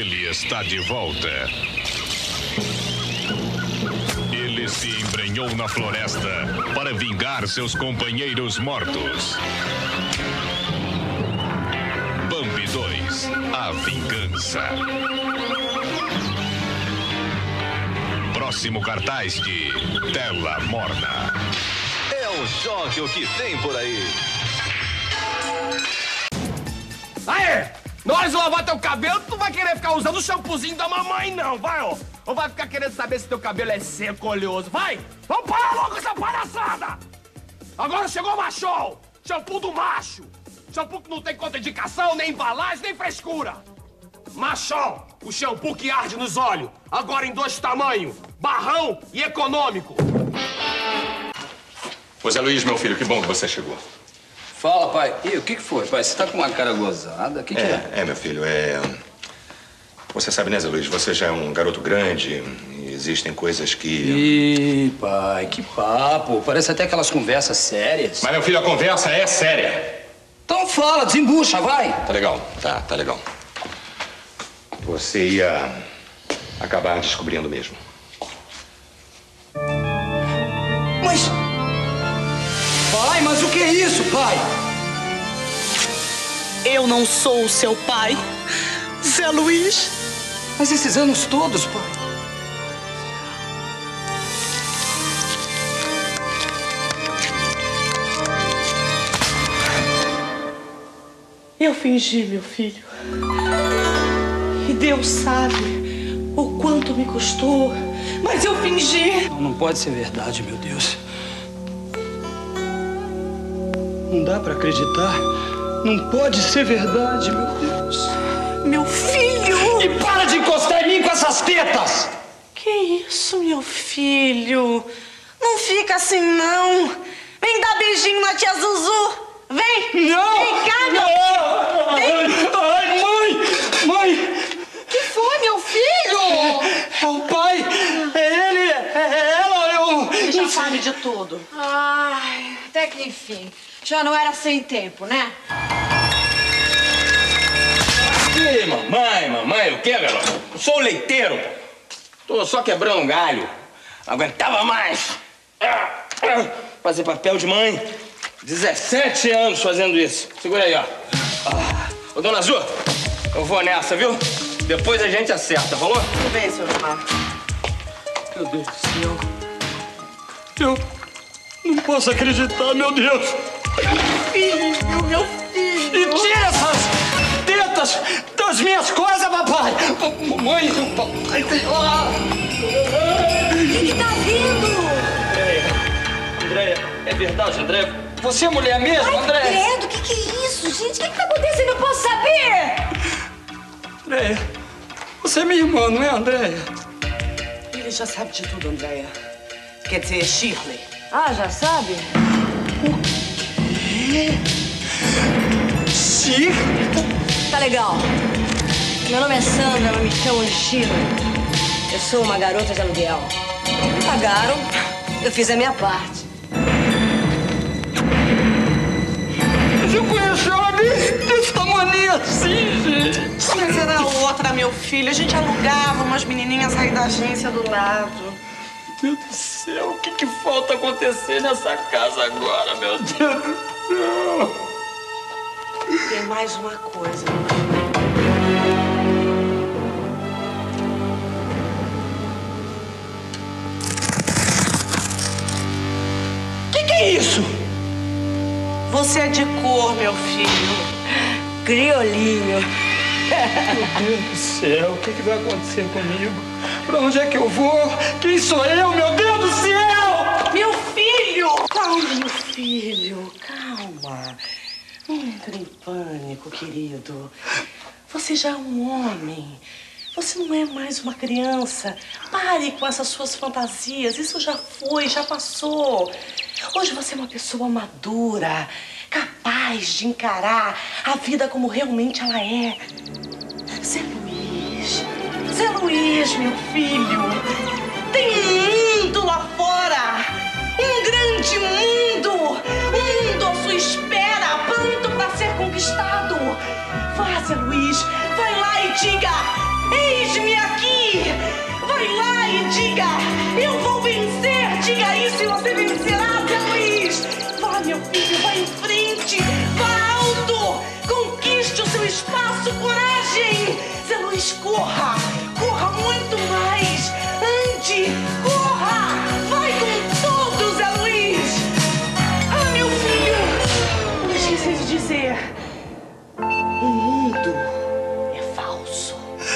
Ele está de volta. Ele se embrenhou na floresta para vingar seus companheiros mortos. Bambi 2, a vingança. Próximo cartaz de Tela Morna. É um choque o que tem por aí. Aê! Na hora de lavar teu cabelo, tu vai querer ficar usando o shampoozinho da mamãe, não, vai, ó. Ou vai ficar querendo saber se teu cabelo é seco ou oleoso. Vai! Vamos parar logo essa palhaçada! Agora chegou o machão! Shampoo do macho! Shampoo que não tem contraindicação, nem embalagem, nem frescura! Machão! O shampoo que arde nos olhos! Agora em 2 tamanhos! Barrão e econômico! Ô Zé Luiz, meu filho, que bom que você chegou. Fala, pai. E o que foi, pai? Você tá com uma cara gozada? O que é? Meu filho, Você sabe, né, Zé Luiz? Você já é um garoto grande e existem coisas que... Ih, pai, que papo. Parece até aquelas conversas sérias. Mas, meu filho, a conversa é séria. Então fala, desembucha, vai. Tá legal, tá legal. Você ia acabar descobrindo mesmo. Mas... Pai, mas o que é isso, pai? Eu não sou o seu pai, Zé Luiz. Mas esses anos todos, pai... Eu fingi, meu filho. E Deus sabe o quanto me custou. Mas eu fingi. Não pode ser verdade, meu Deus. Não dá pra acreditar. Não pode ser verdade, meu Deus. Meu filho! E para de encostar em mim com essas tetas! Que isso, meu filho? Não fica assim, não. Vem dar beijinho na tia Zuzu. Vem! Não! Vem cá, meu não! filho! Ai, mãe! Que foi, meu filho? É o pai! É ele! É ela! Ele já sabe de tudo. Ai, até que enfim. Já não era sem tempo, né? Ei, mamãe, o que, garoto? Eu sou o leiteiro. Tô só quebrando um galho. Não aguentava mais. Fazer papel de mãe. 17 anos fazendo isso. Segura aí, ó. Ô, dona Azul, eu vou nessa, viu? Depois a gente acerta, falou? Tudo bem, senhor Gilmar. Meu Deus do céu. Eu não posso acreditar, meu Deus. Meu filho! E tira essas tetas das minhas coisas, papai! Mãe, papai! Ele tá vindo! Andréia, é verdade, Andréia? Você é mulher mesmo, Andréia? Credo, o que é isso, gente? O que tá acontecendo? Eu posso saber? Andréia, você é minha irmã, não é, Andréia? Ele já sabe de tudo, Andréia. Quer dizer, Shirley. Ah, já sabe? Shirley? Tá legal. Meu nome é Sandra, mas me chamam de Shirley. Eu sou uma garota de aluguel. Me pagaram, eu fiz a minha parte. Eu conheci ela desse tamanho assim, gente. Mas era outra, meu filho. A gente alugava umas menininhas aí da agência do lado. Meu Deus do céu, o que falta acontecer nessa casa agora, meu Deus do céu? Tem mais uma coisa. Que é isso? Você é de cor, meu filho. Criolinho. Meu Deus do céu, o que vai acontecer comigo? Pra onde é que eu vou? Quem sou eu, meu Deus do céu? Meu filho! Calma, meu filho, calma. Não entre em pânico, querido. Você já é um homem. Você não é mais uma criança. Pare com essas suas fantasias. Isso já foi, já passou. Hoje você é uma pessoa madura, capaz de encarar a vida como realmente ela é. Zé Luiz, meu filho. Tem um mundo lá fora. Um grande mundo. Um mundo à sua espera, pronto para ser conquistado. Vá, Zé Luiz. Vai lá lá e diga: eis-me aqui. Vai lá e diga: eu vou vencer. Diga isso e você vencerá, Zé Luiz. Vá, meu filho, vá em frente. Vá alto. Conquiste o seu espaço. Coragem. Zé Luiz, corra. Corra muito mais. Ande. Corra. Vai com tudo, Zé Luiz. Ah, meu filho. Eu esqueci de dizer. O mundo é falso.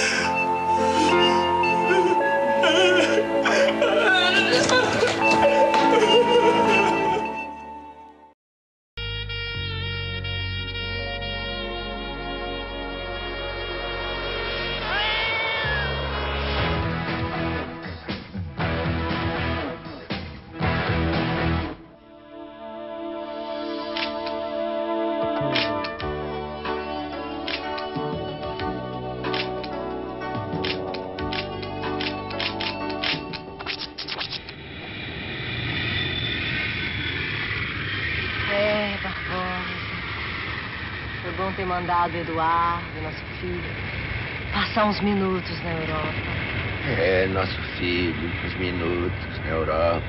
Foi bom ter mandado Eduardo, nosso filho, passar uns minutos na Europa. Nosso filho, uns minutos na Europa.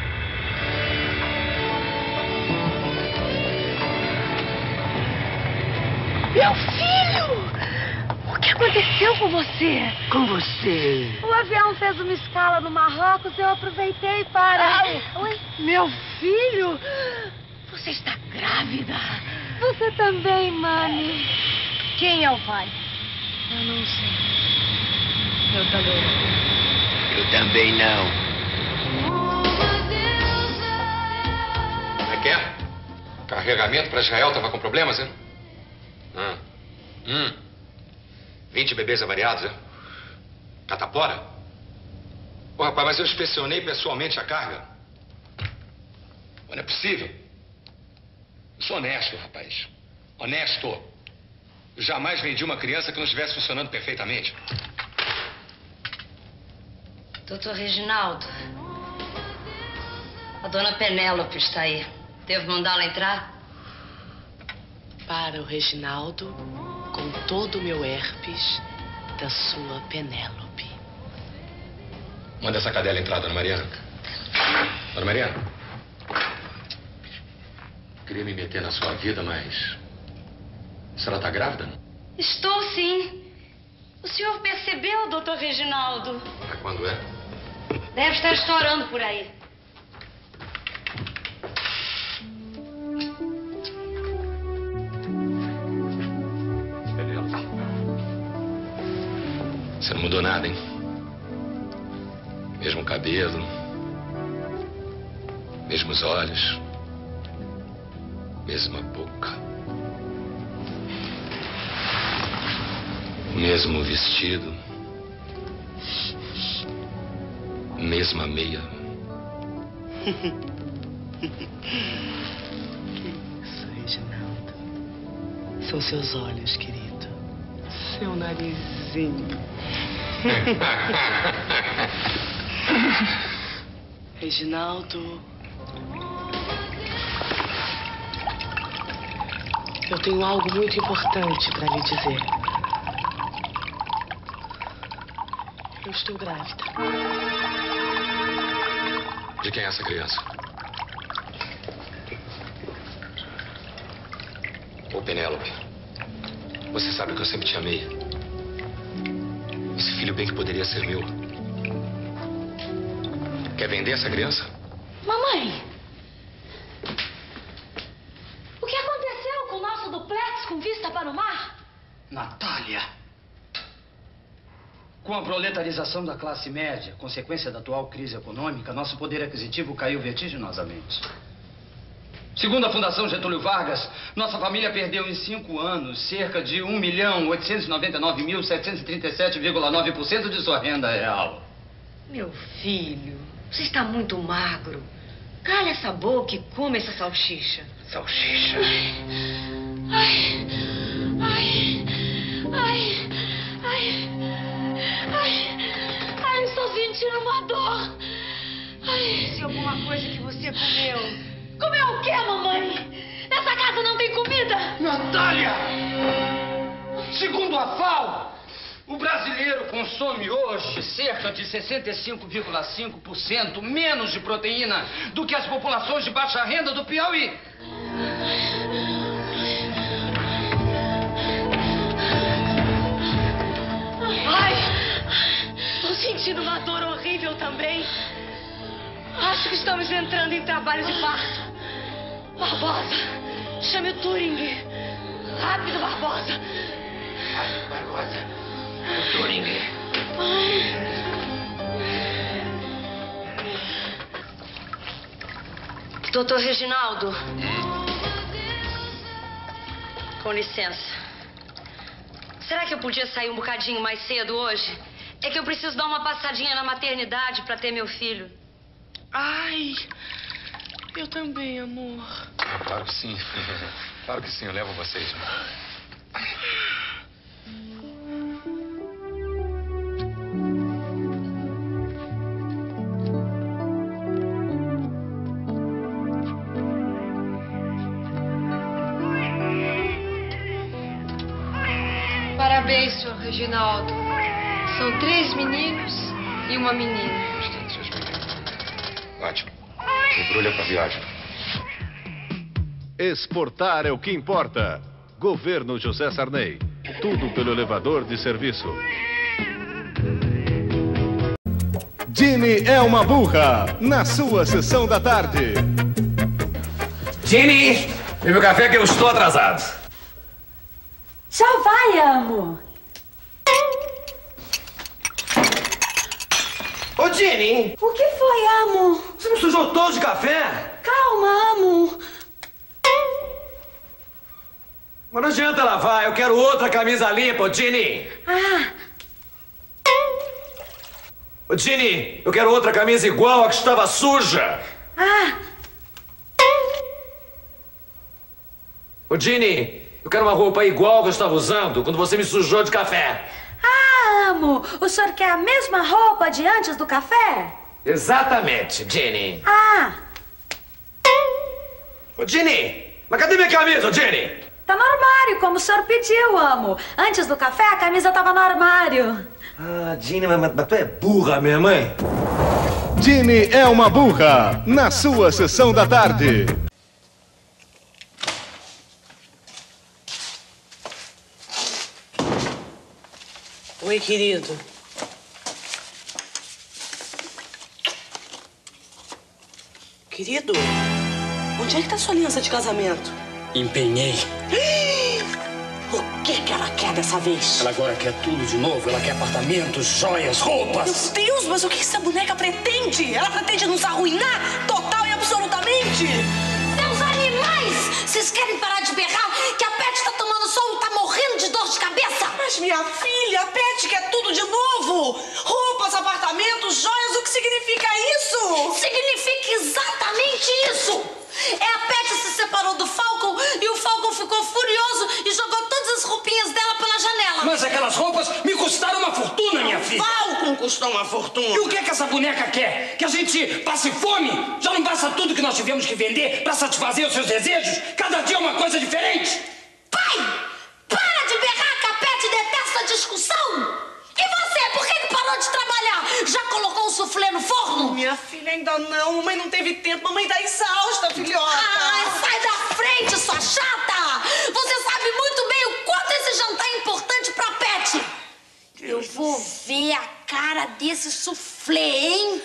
Meu filho! O que aconteceu com você? Com você. O avião fez uma escala no Marrocos, eu aproveitei para... Oi? Meu filho? Você está grávida? Você também, mãe. Quem é o pai? Eu não sei. Eu também não. Eu também não. Como é que é? Carregamento para Israel estava com problemas, hein? 20 bebês avariados, hein? Catapora? Ô, rapaz, mas eu inspecionei pessoalmente a carga. Não é possível. Eu sou honesto, rapaz. Honesto. Eu jamais vendi uma criança que não estivesse funcionando perfeitamente. Doutor Reginaldo, a dona Penélope está aí. Devo mandá-la entrar? Para o Reginaldo, com todo o meu herpes, da sua Penélope. Manda essa cadela entrar, dona Mariana. Dona Mariana. Queria me meter na sua vida, mas... A senhora está grávida? Estou, sim. O senhor percebeu, doutor Reginaldo? Ah, quando é? Deve estar estourando por aí. Você não mudou nada, hein? Mesmo cabelo, mesmos olhos, mesma boca, mesmo vestido, mesma meia. Isso, Reginaldo. São seus olhos, querido. Seu narizinho. Reginaldo, eu tenho algo muito importante para lhe dizer. Eu estou grávida. De quem é essa criança? Ô, Penélope, você sabe que eu sempre te amei. Esse filho bem que poderia ser meu. Quer vender essa criança? Mamãe! O que aconteceu com o nosso duplex com vista para o mar? Natália! Com a proletarização da classe média, consequência da atual crise econômica, nosso poder aquisitivo caiu vertiginosamente. Segundo a Fundação Getúlio Vargas, nossa família perdeu em 5 anos cerca de 1.899.737,9% de sua renda real. Meu filho, você está muito magro. Cala essa boca e come essa salsicha. Salsicha? Ai, ai, ai, ai, ai, ai, estou sentindo uma dor. Ai, se alguma coisa que você comeu. Comeu o quê, mamãe? Nessa casa não tem comida. Natália! Segundo a FAO, O brasileiro consome hoje cerca de 65,5% menos de proteína do que as populações de baixa renda do Piauí. Ai, tô sentindo uma dor horrível também. Acho que estamos entrando em trabalho de parto. Barbosa, chame o Turing. Rápido, Barbosa. Rápido, Barbosa. O Turing. Doutor Reginaldo. Com licença. Será que eu podia sair um bocadinho mais cedo hoje? É que eu preciso dar uma passadinha na maternidade para ter meu filho. Ai, eu também, amor. Claro que sim. Claro que sim, eu levo vocês. Parabéns, senhor Reginaldo. São 3 meninos e uma menina. Ótimo. Embrulha pra viagem. Exportar é o que importa. Governo José Sarney. Tudo pelo elevador de serviço. Ginny é uma burra. Na sua sessão da tarde. Ginny, bebe o café que eu estou atrasado. Já vai, amo. Ô, Ginny! O que foi, amo? Você não sujou todo de café? Calma, amo. Mas não adianta lavar, eu quero outra camisa limpa, ô, Ginny! Ô, Ginny, eu quero outra camisa igual a que estava suja! Ô, Ginny, eu quero uma roupa igual a que eu estava usando quando você me sujou de café! Amo, o senhor quer a mesma roupa de antes do café? Exatamente, Ginny! Ô, Ginny, mas cadê minha camisa, ô, Ginny? Tá no armário, como o senhor pediu, amo. Antes do café, a camisa tava no armário. Ah, Ginny, mas tu é burra mesmo, hein? Ginny é uma burra. Na sua sessão da tarde. Oi, querido. Querido, onde é que tá sua aliança de casamento? Empenhei. O que ela quer dessa vez? Ela agora quer tudo de novo. Ela quer apartamentos, joias, roupas. Meu Deus, mas o que essa boneca pretende? Ela pretende nos arruinar total e absolutamente. Seus animais! Vocês querem parar de berrar? Que a Pet tá tomando sol e tá morrendo de dor de cabeça? Mas minha filha, a Pet quer tudo de novo. Roupas, apartamentos, joias, o que significa isso? Significa exatamente isso! É a Pet se separou do Falcon e o Falcon ficou furioso e jogou todas as roupinhas dela pela janela. Mas aquelas roupas me custaram uma fortuna, minha filha. Falcon custou uma fortuna. E o que é que essa boneca quer? Que a gente passe fome? Já não basta tudo que nós tivemos que vender pra satisfazer os seus desejos? Cada dia é uma coisa diferente. Pai! Para de berrar que a Pet detesta a discussão! E você, por que parou de trabalhar? Já colocou o suflê no forno? Minha filha, ainda não. Mamãe não teve tempo. Mamãe tá exausta, filhota. Ai, sai da frente, sua chata! Você sabe muito bem o quanto esse jantar é importante pra Pet. Eu vou ver a cara desse suflê, hein?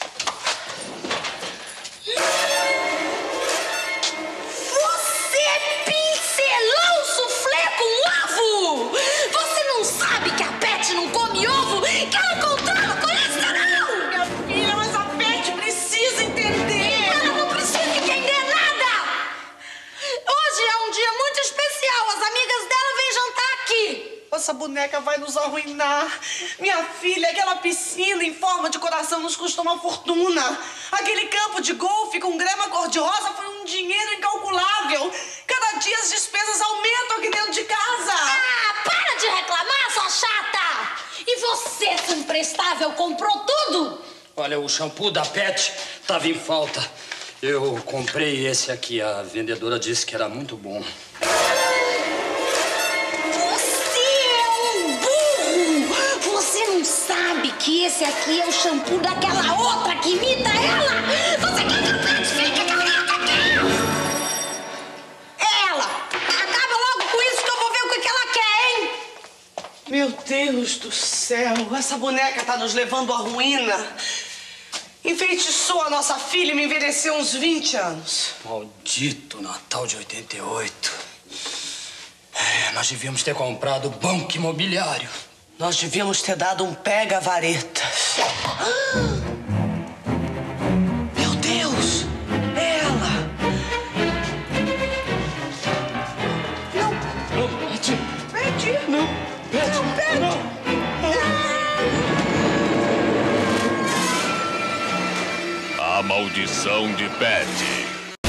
Você pincelou o suflê com ovo! Você não sabe que a Pet não come ovo? Que ela controla o colesterol! Minha filha, mas a Pet precisa entender. Ela não precisa entender nada! Hoje é um dia muito especial. As amigas dela vêm jantar aqui. Essa boneca vai nos arruinar. Minha filha, aquela piscina em forma de coração nos custou uma fortuna. Aquele campo de golfe com grama cor-de-rosa foi um dinheiro incalculável. Cada dia as despesas aumentam aqui dentro de casa. Ah, para de reclamar, sua chata! E você, seu imprestável, comprou tudo? Olha, o shampoo da Pet tava em falta. Eu comprei esse aqui. A vendedora disse que era muito bom. Você é um burro! esse aqui é o shampoo daquela outra que imita ela. Você quer que eu frutifique aquela outra aqui? Ela! Acaba logo com isso que eu vou ver o que ela quer, hein? Meu Deus do céu, essa boneca tá nos levando à ruína. Enfeitiçou a nossa filha e me envelheceu uns 20 anos. Maldito Natal de 88. Nós devíamos ter comprado banco imobiliário. Nós devíamos ter dado um pega-varetas. Meu Deus! Ela! Não! Pede! Pede! Não! Pede! Não, pede! Não. A maldição de Patty.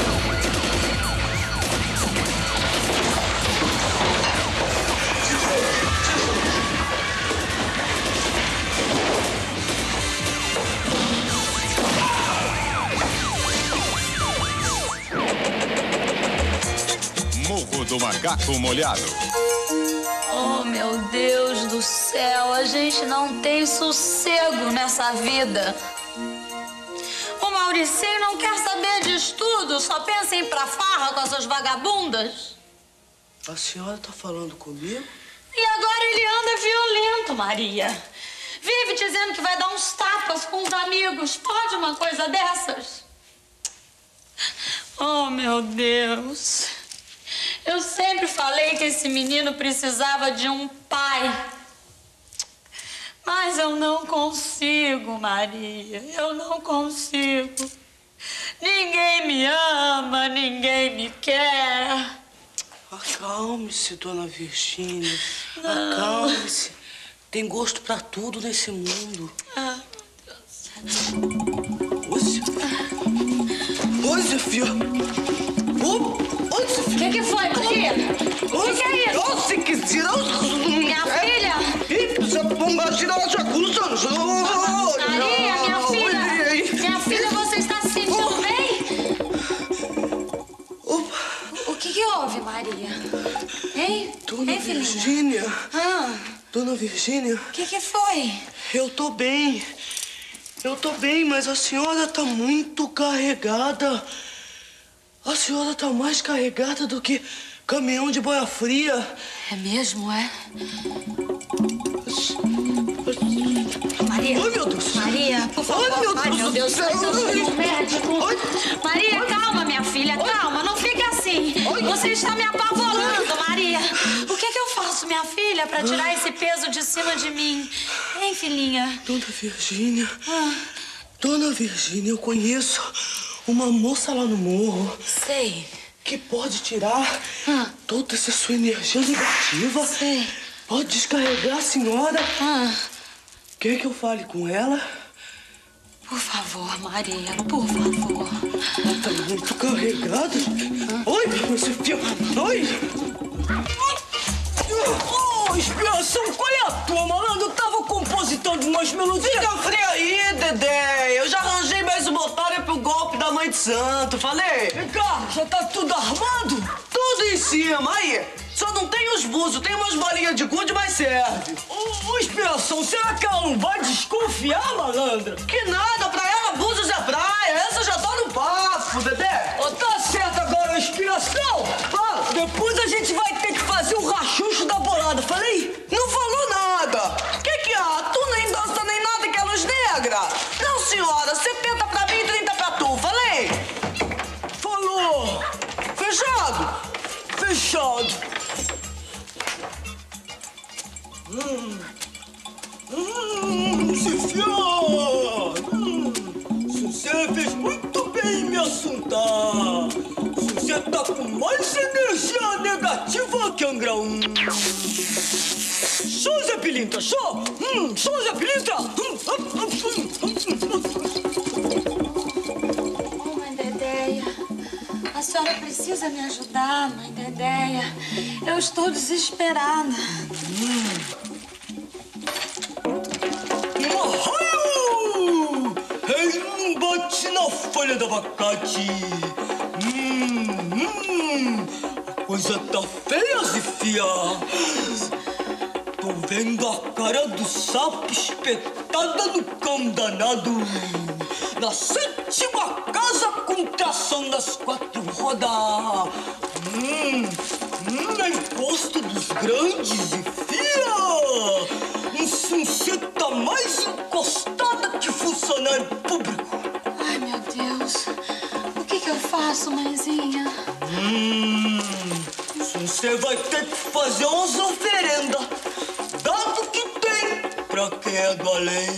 Morro do Macaco Molhado. Oh, meu Deus do céu, a gente não tem sossego nessa vida. O Mauricinho não quer saber de estudo, só pensa em ir pra farra com essas vagabundas. A senhora tá falando comigo? E agora ele anda violento, Maria. Vive dizendo que vai dar uns tapas com os amigos. Pode uma coisa dessas? Oh, meu Deus. Eu sempre falei que esse menino precisava de um pai. Mas eu não consigo, Maria. Eu não consigo. Ninguém me ama, ninguém me quer. Acalme-se, dona Virgínia. Acalme-se. Tem gosto pra tudo nesse mundo. Ah, meu Deus. Oi, Zefia. Oi, Zefia. O que foi, Maria? O que é isso? Se quiser, minha filha? Maria, minha filha. Minha filha, você está se sentindo bem? O que houve, Maria? Hein? Dona hein, filhinha? Virgínia. Ah. Dona Virgínia. O que foi? Eu tô bem. Eu tô bem, mas a senhora tá muito carregada. A senhora tá mais carregada do que caminhão de boia fria. É mesmo, é? Maria. Ai, meu Deus. Maria, por favor. Ai, meu Deus do céu. Médico. Maria, calma, minha filha. Calma, não fica assim. Você está me apavorando, Maria. O que eu faço, minha filha, para tirar esse peso de cima de mim? Hein, filhinha? Dona Virgínia. Dona Virgínia, eu conheço uma moça lá no morro. Sei. Que pode tirar toda essa sua energia negativa. Sei. Pode descarregar a senhora. Quer que eu fale com ela? Por favor, Maria, por favor. Ela tá muito carregada. Oi, você fio. Oi. Inspiração, qual é a tua, malandro? Eu tava compositando umas melodias. Fica fria aí, Dedé. Eu já arranjei mais uma otária pro golpe da mãe de santo, falei? Vem cá, já tá tudo armado? Tudo em cima, aí. Só não tem os búzios, tem umas bolinhas de gude, mas serve. Ô, Inspiração, será que ela não vai desconfiar, malandra? Que nada, pra ela búzios é praia. Essa já tá no papo, Dedé. Ô, tá certo agora, Inspiração. Fala. Depois a gente vai ter que fazer o rachucho da bolada. Falei? Não falou nada. Que há? Tu nem dança nem nada que é luz negra. Não, senhora. 70 pra mim e 30 pra tu. Falei? Falou. Fechado? Fechado. Zefia! Você fez muito bem em me assuntar. Você tá com mais energia negativa que Angrão. Só Zé Pilintra, só! Só Zé Pilintra! Oh, mãe Dedéia, a senhora precisa me ajudar, mãe Dedéia. Eu estou desesperada. Ei, não bate na folha do abacate. A coisa tá feia, Zefia. Tô Vendo a cara do sapo espetada no cão danado. Na 7ª casa com tração das 4 rodas. É imposto dos grandes e fia. Sunceta mais encostada que funcionário público. Ai, meu Deus. O que eu faço, mãezinha? Você vai ter que fazer umas oferendas. Dado que tem pra quem é do além.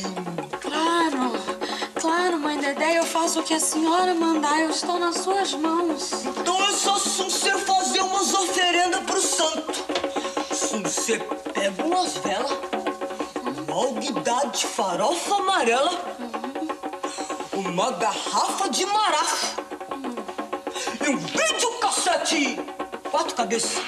Claro, mãe Dedé, eu faço o que a senhora mandar, eu estou nas suas mãos. Então é só você fazer umas oferendas pro santo. Você pega umas velas, uma alguidade de farofa amarela, uma garrafa de marafa e um videocassete 4 cabeças.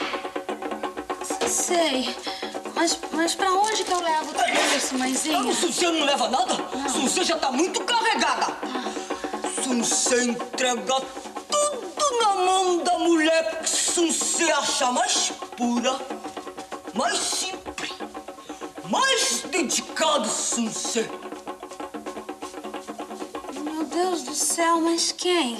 Sei. Mas pra onde que eu levo tudo isso, mãezinha? Você não leva nada? Você já tá muito carregada. Você entrega tudo na mão da mulher que você acha mais pura, mais simples, mais dedicada, você. Meu Deus do céu, mas quem?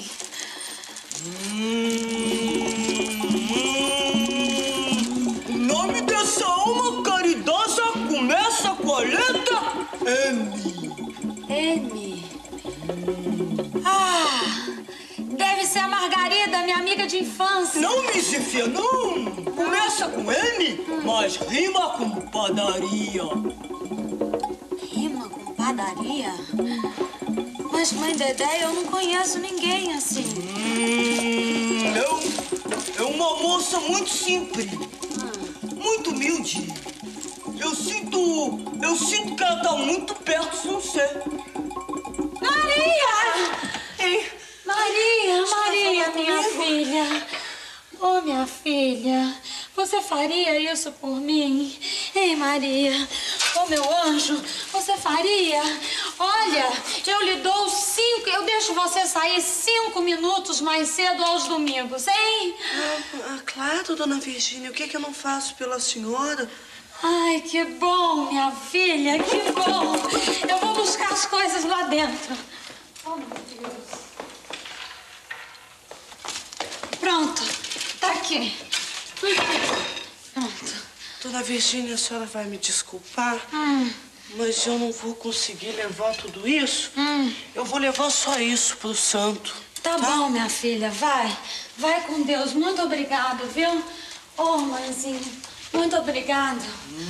O nome dessa alma caridosa começa com a letra M. M. Deve ser a Margarida, minha amiga de infância. Não, Misifia, não. Começa com M, mas rima com padaria. Rima com padaria? Mas, mãe Dedé, eu não conheço ninguém assim. É uma moça muito simples, muito humilde. Eu sinto que ela tá muito perto de você. Maria! Maria, minha filha. Oh, minha filha, você faria isso por mim? Ei, Maria, oh, meu anjo, você faria? Olha, eu lhe dou 5, eu deixo você sair 5 minutos mais cedo aos domingos, hein? Claro, dona Virgínia, o que eu não faço pela senhora? Ai, que bom, minha filha, que bom. Eu vou buscar as coisas lá dentro. Oh, meu Deus. Pronto, tá aqui. Pronto. Dona Virgínia, a senhora vai me desculpar, mas eu não vou conseguir levar tudo isso. Eu vou levar só isso pro santo. Tá bom, minha filha, vai. Vai com Deus. Muito obrigada, viu? Oh, mãezinha, muito obrigada.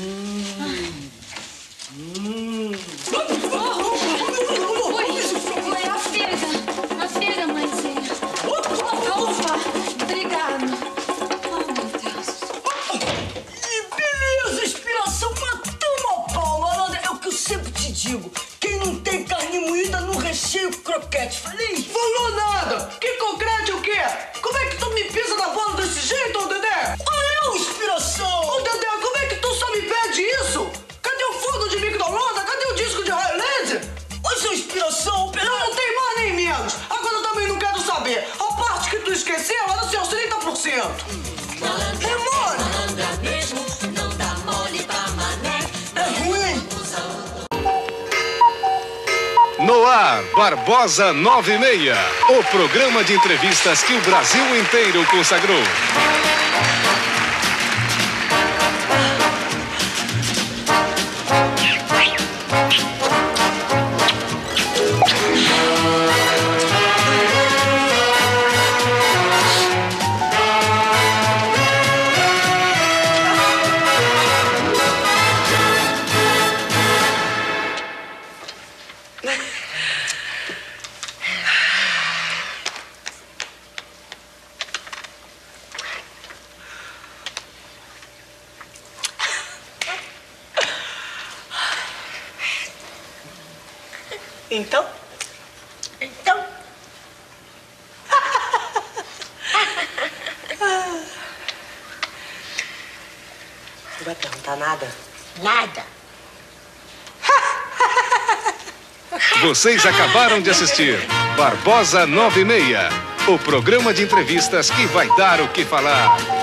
Foi a filha, mãezinha. Ufa, obrigada. Oh, meu Deus. E beleza, inspiração, matamos a palma. É o que eu sempre te digo. Quem não tem carne moída não recheia o croquete. Falei? Falou nada. Que concreto o quê? Como é que tu me pisa na bola desse jeito, ô Dedé? Olha, inspiração. Ô, Dedé, como é que tu só me pede isso? Cadê o forno de micro-ondas? Cadê o disco de raio-laser? Olha, sua inspiração. Eu não tenho mais nem menos. Agora eu também não quero saber. A parte que tu esqueceu era dos seus 30%. É mole. Mesmo, não dá mole pra mané. É ruim. No ar, Barbosa 96, o programa de entrevistas que o Brasil inteiro consagrou. Então? Não vai perguntar nada? Nada. Vocês acabaram de assistir Barbosa 96, o programa de entrevistas que vai dar o que falar.